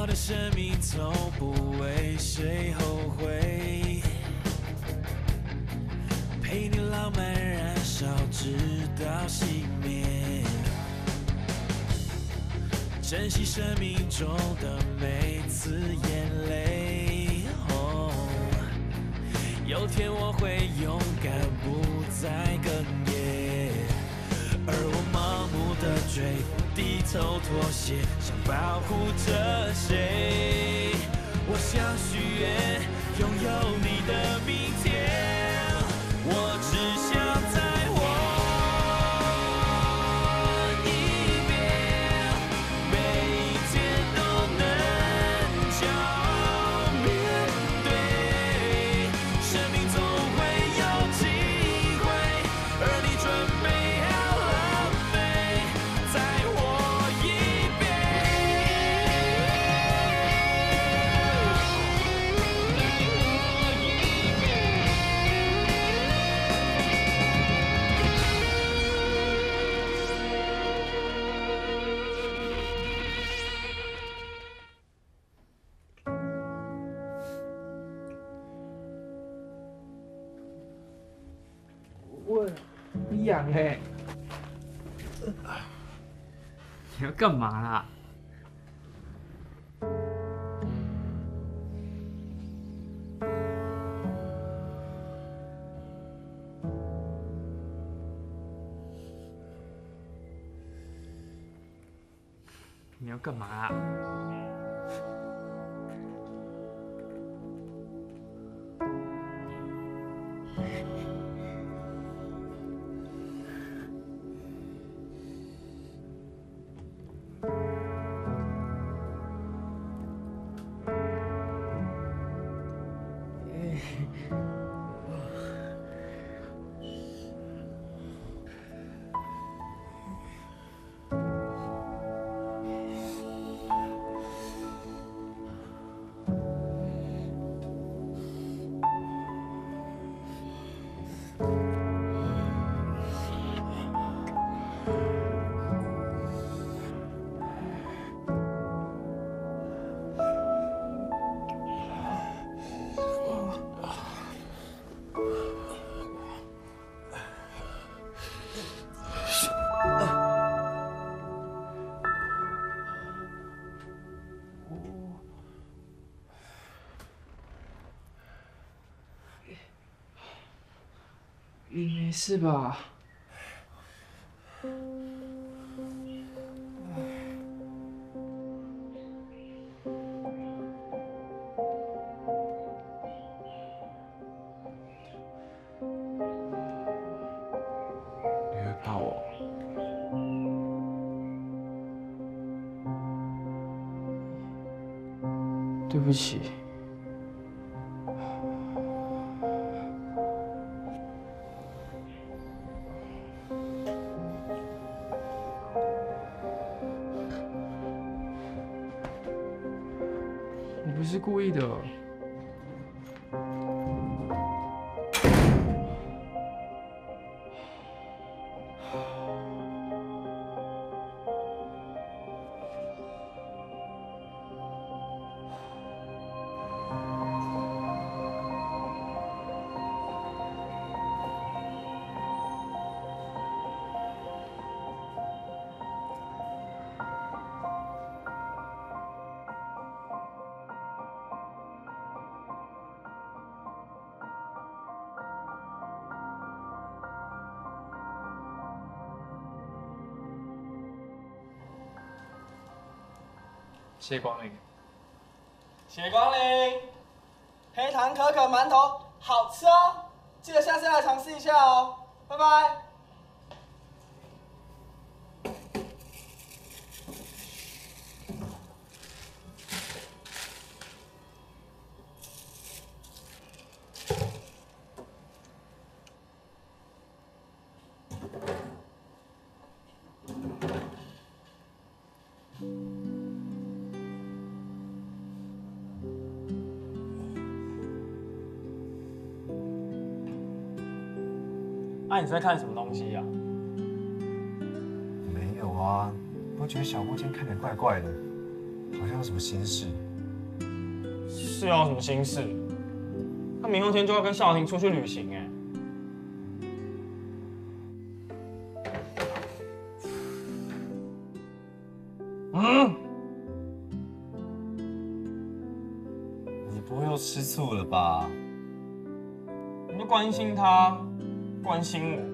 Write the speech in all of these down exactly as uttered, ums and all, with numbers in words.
的生命从不为谁后悔，陪你浪漫燃烧直到熄灭，珍惜生命中的每次眼泪。哦，有天我会勇敢，不再哽咽，而我盲目的追，低头妥协，想保护着谁？我想许愿，拥有你的明天，我只想再活一遍，每一天都能骄傲面对，生命总会有机会，而你准备好了没？再活一遍。 我你痒哎！ 你要干嘛啦？你要干嘛啊？ 你没事吧？ 你会怕我？ 对不起。我不是故意的。 谢谢光临。 谢谢光临，黑糖可可馒头好吃哦，记得下次来尝试一下哦，拜拜。 啊，你在看什么东西呀？ 没有啊，我觉得小姑今天看起来怪怪的。 好像有什么心事。 是要有什么心事？他明后天就要跟夏婷出去旅行哎。嗯， 你不会又吃醋了吧？ 你就关心他，关心我。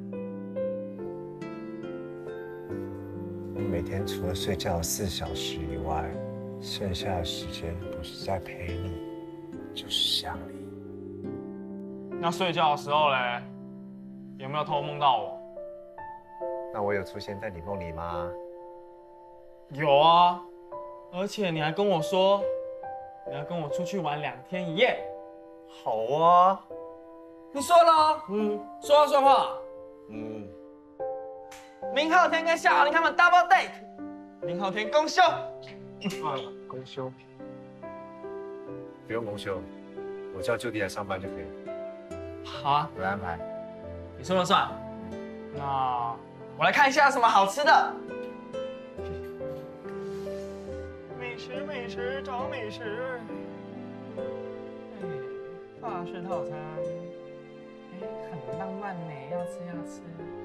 我每天除了睡觉四小时以外，剩下的时间不是在陪你，就是想你。 那睡觉的时候嘞，有没有偷梦到我？ 那我有出现在你梦里吗？ 有啊，而且你还跟我说，你要跟我出去玩两天一夜。 好啊。 你说了， 嗯， 说话算话。 嗯。 明后天跟夏豪林他们 double date， 明后天公休。 啊，公休。不用公休，我叫就地来上班就可以了。 好啊， 我来安排。 你说了算。 那我来看一下有什么好吃的。 美食美食找美食。哎，法式套餐，哎，很浪漫呢，要吃要吃。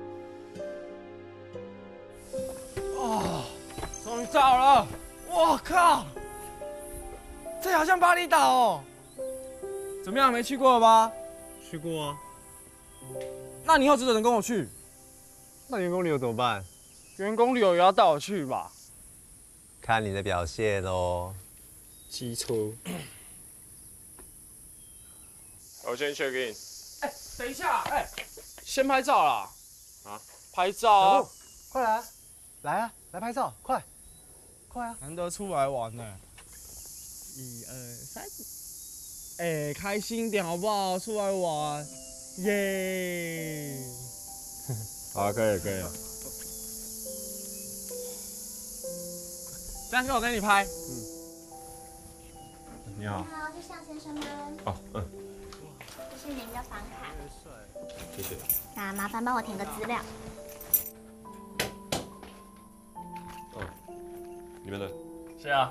哦，终于到了！我靠，这好像巴厘岛哦。怎么样，没去过了吧？ 去过啊。 那你以后只能跟我去。 那员工旅游怎么办？ 员工旅游也要带我去吧？ 看你的表现哦。 机车。 我先 check in。 哎，等一下，哎，先拍照啦。 啊？ 拍照啊！ 快来啊！来啊！来拍照，快！快啊！ 难得出来玩呢。一二三，哎，开心点好不好？出来玩，耶！ 好，可以可以。 这样跟我跟你拍。 嗯。你好。 你好，是向先生吗？ 哦，嗯。 这是您的房卡。 谢谢。 那麻烦帮我填个资料。 哦，你们的。 是啊。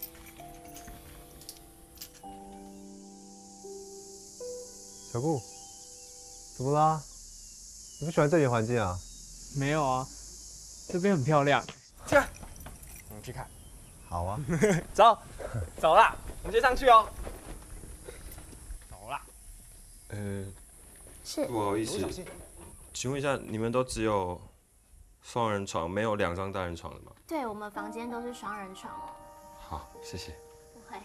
小顾，怎么啦？你不喜欢这里的环境啊？ 没有啊，这边很漂亮。 这样，我们去看。 好啊。 走，走啦，我们先上去哦。走啦。 呃， 是。 不好意思，请问一下，你们都只有双人床，没有两张单人床的吗？ 对，我们房间都是双人床哦。 好，谢谢。 不会。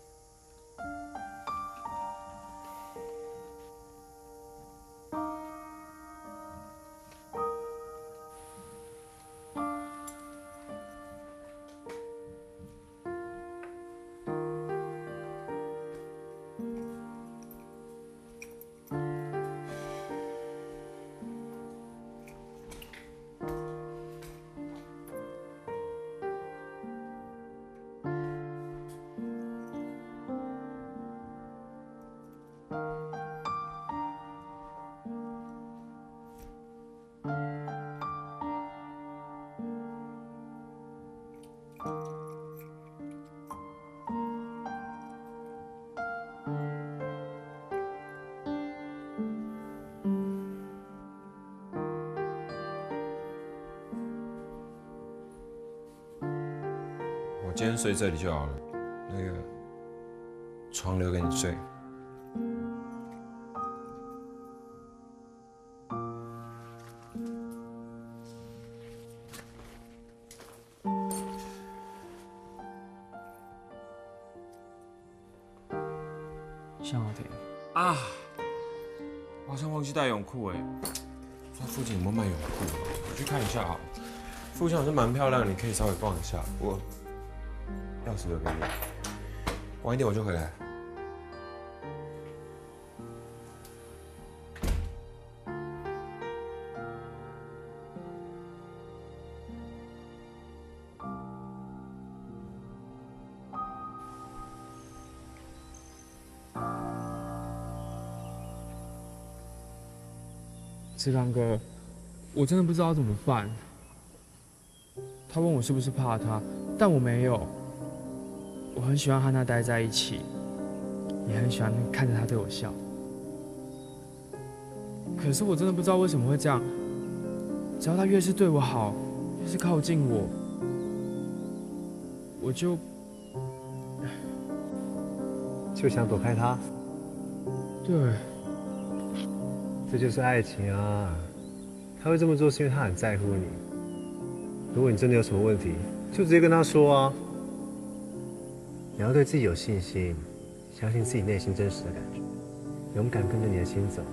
我今天睡这里就好了，那个床留给你睡。 向浩庭啊，我好像忘记带泳裤哎，这附近有没有卖泳裤？我去看一下好了。附近好像蛮漂亮，你可以稍微逛一下。我钥匙留给你，晚一点我就回来。 志刚哥，我真的不知道怎么办。他问我是不是怕他，但我没有。 我很喜欢和他待在一起，也很喜欢看着他对我笑。可是我真的不知道为什么会这样，只要他越是对我好，越是靠近我，我就就想躲开他。 对， 这就是爱情啊！他会这么做是因为他很在乎你。如果你真的有什么问题，就直接跟他说啊。你要对自己有信心，相信自己内心真实的感觉，勇敢跟着你的心走。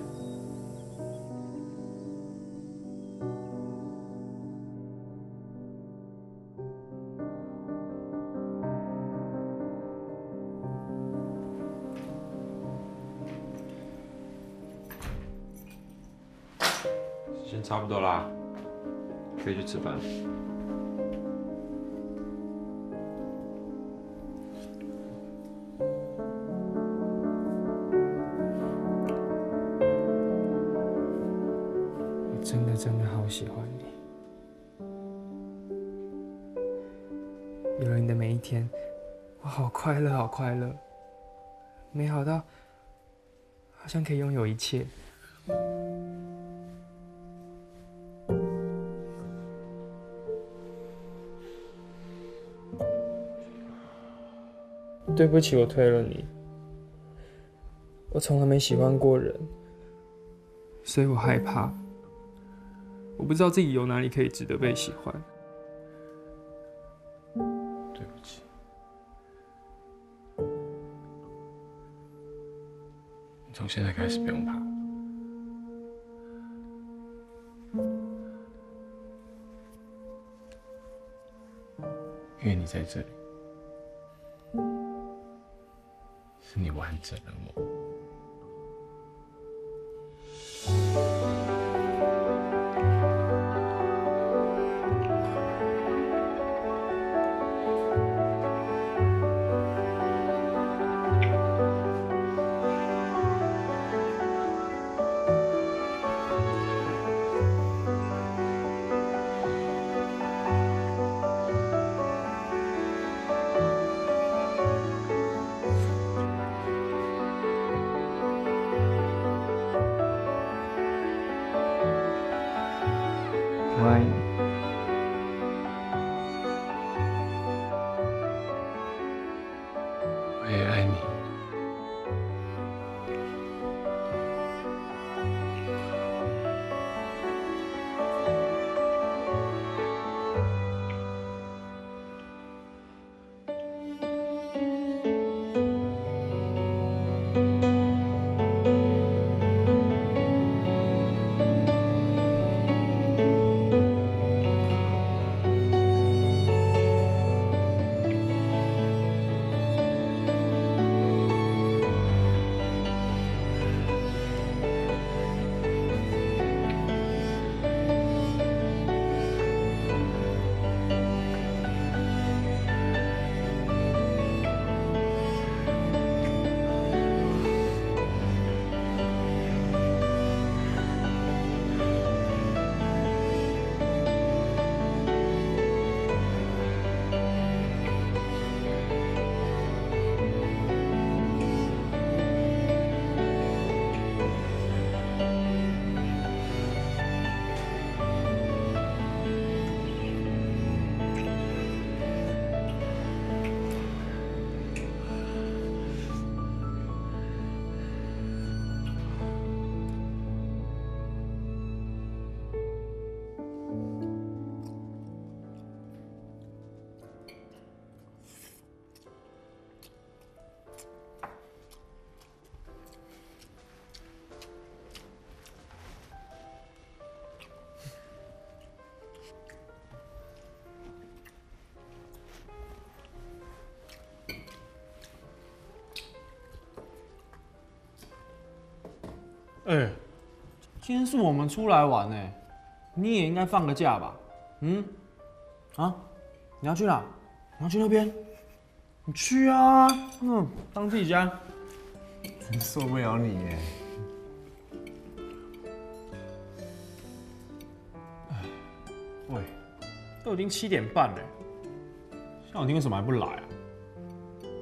时间差不多啦，可以去吃饭。 我真的真的好喜欢你。有了你的每一天，我好快乐，好快乐，美好到好像可以拥有一切。对不起，我推了你。我从来没喜欢过人，所以我害怕。我不知道自己有哪里可以值得被喜欢。 对不起。你从现在开始不用怕，因为你在这里。是你完整了我。 我爱你。 我也爱你。 哎、欸，今天是我们出来玩哎，你也应该放个假吧？嗯？啊？你要去哪？你要去那边？你去啊！嗯，当自己家。 真受不了你耶！ 喂，都已经七点半了，夏小婷为什么还不来啊？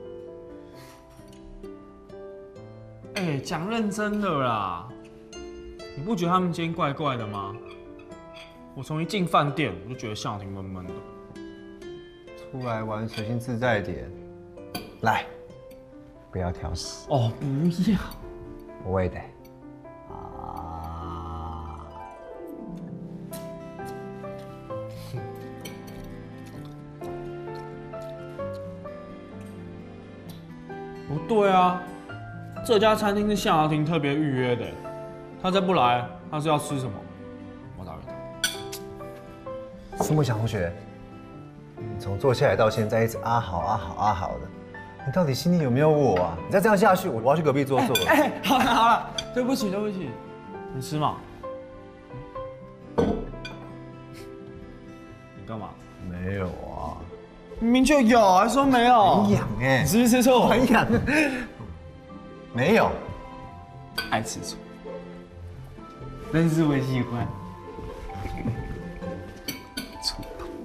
哎，讲认真的啦，你不觉得他们今天怪怪的吗？我从一进饭店，我就觉得夏小婷闷闷的。 出来玩随性自在点，来，不要挑食。 哦，不要。 我也得。啊。 不对啊，这家餐厅是夏小婷特别预约的，她再不来，她是要吃什么？我打给她。 孙木祥同学，你从坐下来到现在一直啊好啊好啊好的，你到底心里有没有我啊？你再这样下去，我我要去隔壁坐坐了。 哎、欸，好了好了，对不起对不起，你吃嘛？你干嘛？ 没有啊， 明明就有，还说没有。 很痒哎， 你是不是吃错？ 很痒。没有， 爱吃醋，但是我喜欢。醋。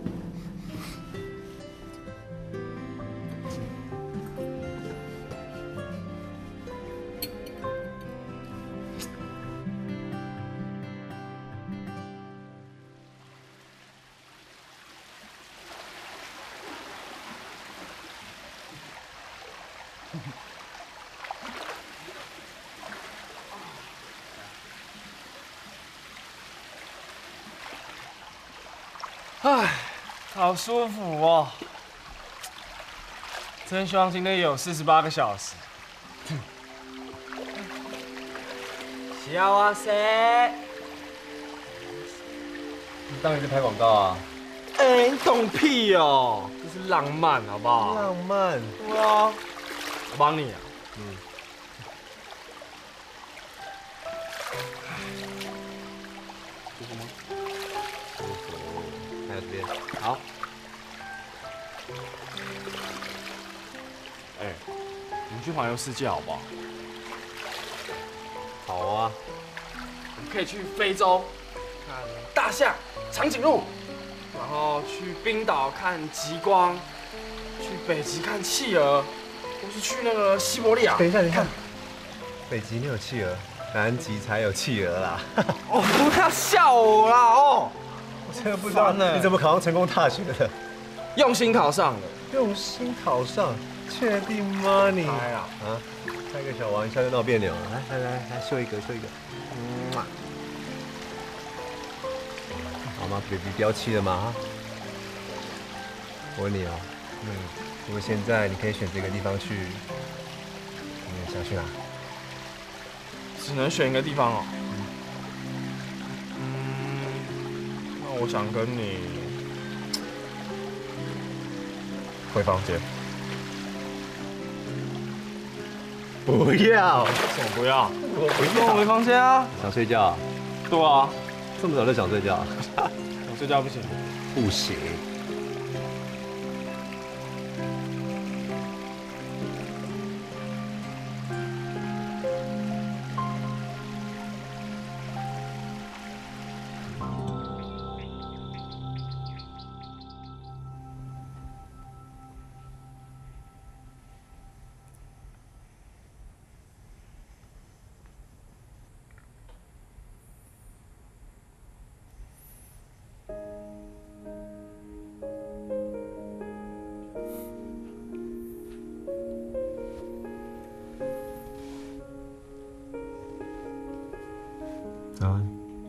唉，好舒服哦！真希望今天有四十八个小时。幸せ。 你当你在拍广告啊？ 哎，你懂屁哦！这是浪漫，好不好？ 浪漫。 对啊，我帮你啊。嗯。舒服吗？ 舒服。还有这边。 好。哎、欸，我们去环游世界好不好？ 好啊。 我们可以去非洲看大象、长颈鹿，然后去冰岛看极光，去北极看企鹅，或是去那个西伯利亚。 等一下，等一下，北极没有企鹅，南极才有企鹅啦。 哦，不要笑我啦！哦， 我真的不知道你怎么考上成功大学的。 用心考上的。 用心考上，确定吗你？ 来啦， 啊，开个小玩笑就闹别扭了。来来来来，秀一个，秀一个。嗯嘛。好吗 ，baby， 不要气了吗？我问你哦，嗯，如果现在你可以选择一个地方去，你想去哪？ 只能选一个地方哦。嗯，那我想跟你回房间。 不要， 怎么不要？ 我不跟我回房间啊！ 想睡觉啊？ 对啊， 这么早就想睡觉？ 我睡觉不行。 不行。早安。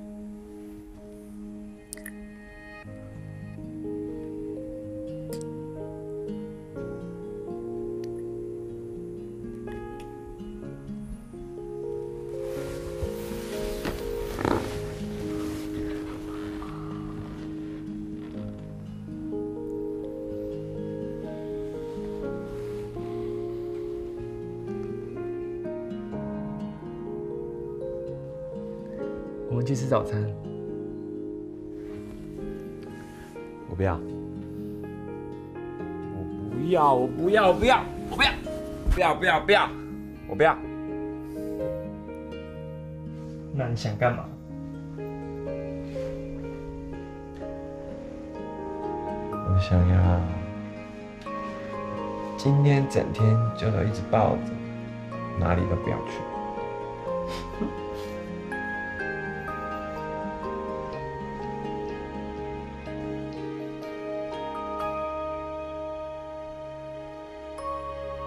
我们去吃早餐。 我不要。 我不要，我不要，我不要，我不要，不要，不要，不要，我不要。 那你想干嘛？ 我想要今天整天就都一直抱着，哪里都不要去。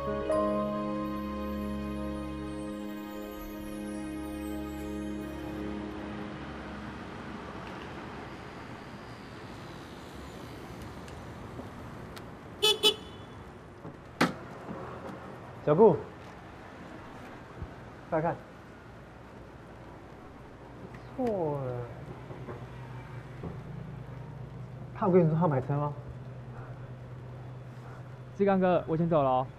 小顾，快看，错了。他有跟你说他买车吗？ 志刚哥，我先走了哦。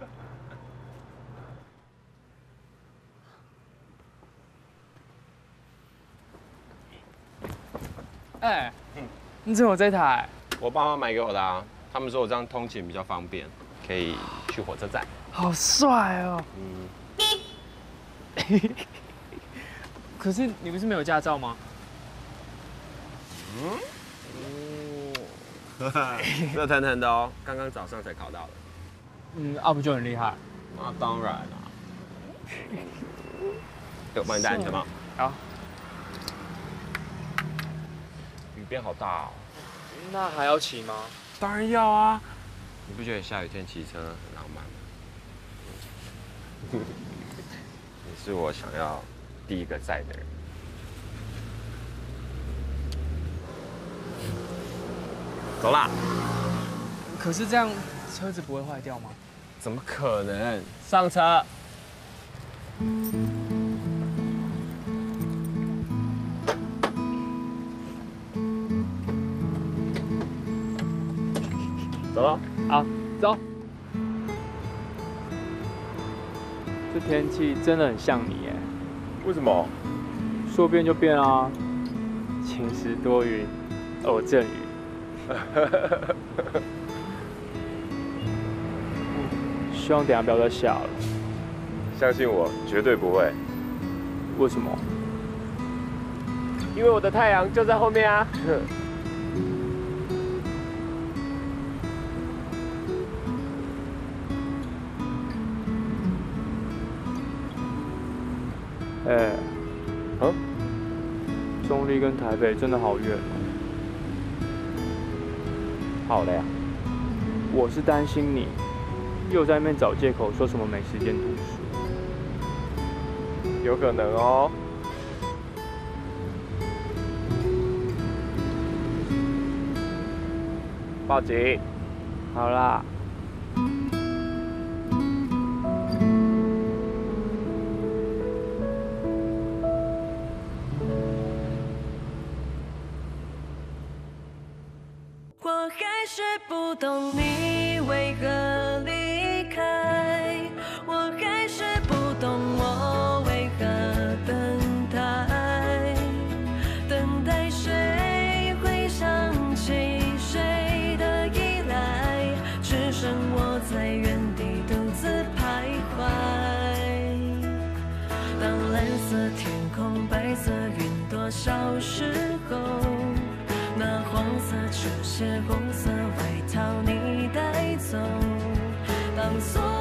哎，嗯，你怎么有这台？ 我爸妈买给我的啊，他们说我这样通勤比较方便，可以去火车站。 好帅哦！ 嗯， 可是你不是没有驾照吗？ 嗯，哦，热腾腾的哦，刚刚早上才考到的。 嗯，啊不就很厉害？ 那当然啦。给我帮你戴安全帽。 好。 雨变好大哦。 那还要骑吗？ 当然要啊。你不觉得下雨天骑车很浪漫吗？你是我想要第一个载的人。走啦！ 可是这样车子不会坏掉吗？ 怎么可能？上车。走了。 好，走。这天气真的很像你耶。 为什么？ 说变就变啊！晴时多云，偶阵雨。希望等下不要再下了。 相信我，绝对不会。 为什么？ 因为我的太阳就在后面啊。 哎、欸， 嗯， 中立跟台北真的好远哦。 好的呀。 我是担心你又在那边找借口说什么没时间读书。 有可能哦。报警。 好啦。 我还是不懂你为何离开，我还是不懂我为何等待，等待谁会想起谁的依赖，只剩我在原地独自徘徊。当蓝色天空、白色云朵消失后，那黄色球鞋、红色外套你带走，当所